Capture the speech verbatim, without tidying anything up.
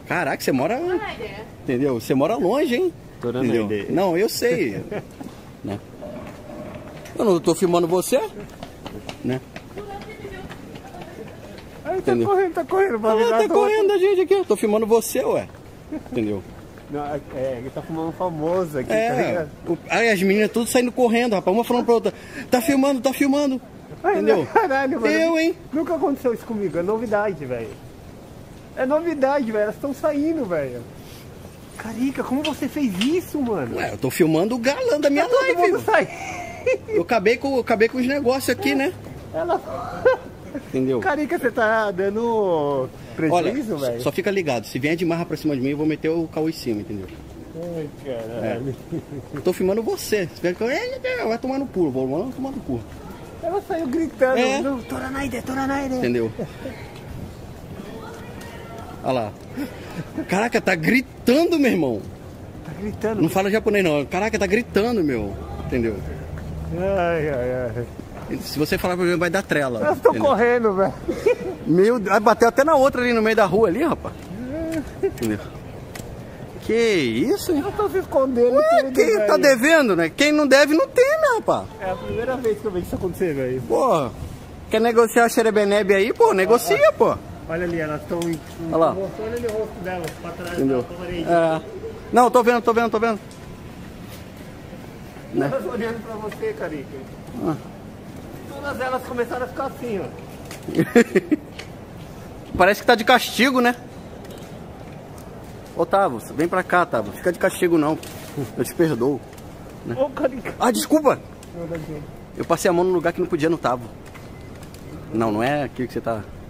Caraca, você mora... Entendeu? Você mora longe, hein? Entendeu? Não, eu sei. Né? Eu não tô filmando você, né? Aí tá correndo, tá correndo. Ah, tá correndo a gente aqui. Eu tô filmando você, ué. Entendeu? Não, é, ele tá filmando um famoso aqui, é, tá ligado? O, aí as meninas tudo saindo correndo, rapaz. Uma falando pra outra. Tá filmando, tá filmando. Entendeu? Caralho, mano. Eu, hein? Nunca aconteceu isso comigo. É novidade, velho. É novidade, velho. Elas estão saindo, velho. Carica, como você fez isso, mano? Ué, eu tô filmando o galã da minha tá live. Todo mundo sai. Eu acabei com, acabei com os negócios aqui, né? Ela... Entendeu? Carica, você tá dando prejuízo, velho? Só fica ligado. Se vier de marra pra cima de mim, eu vou meter o caô em cima, entendeu? Ai, caralho. É. Tô filmando você. Você vai tomar no pulo. Vou tomar no pulo. Ela saiu gritando. É. Não, Toranaide, Toranaide. Entendeu? Olha lá. Caraca, tá gritando, meu irmão. Tá gritando. Não fala japonês, não. Caraca, tá gritando, meu. Entendeu? Ai, ai, ai. Se você falar pra mim, vai dar trela. Eu tô entendeu? Correndo, velho. Meu Deus, bateu até na outra ali no meio da rua ali, rapaz. Entendeu? Que isso, hein? Eu tô se escondendo. Ué, tudo, quem velho. tá devendo, né? Quem não deve, não tem, né, rapaz? É a primeira vez que eu vejo isso acontecer, velho. Pô, quer negociar a xerebenebe aí, pô? Negocia, ah, ah. pô. Olha ali, elas estão em... Olha lá. Olha ali o rosto delas, pra trás entendeu? da parede. É. Não, tô vendo, tô vendo, tô vendo. Né? Elas olhando pra você, Carica. Ah. Todas elas começaram a ficar assim, ó. Parece que tá de castigo, né? Otávio, vem pra cá, Otávio. Fica de castigo não. Eu te perdoo. Né? Ô, Carica. Ah, desculpa. Eu passei a mão no lugar que não podia no Tavo. Não, não é aquilo que você tá...